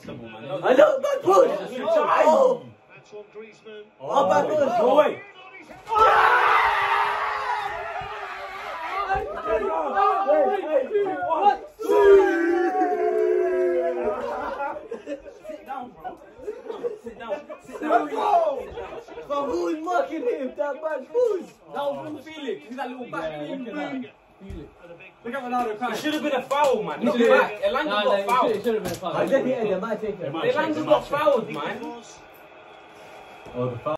comfortable, man. I know, bad push! Oh! Oh, bad push! Go away! Sit down, bro. Sit down. Sit Let's down. go! But who's marking him? That bad push! That was from Felix. He's that little back boom, boom. Look at Ronaldo It crying. should have been a foul, man. Look Look back. back. Elanga got fouled. It should have been a foul. I think they might take it. Elanga got fouled, man. Oh, the foul.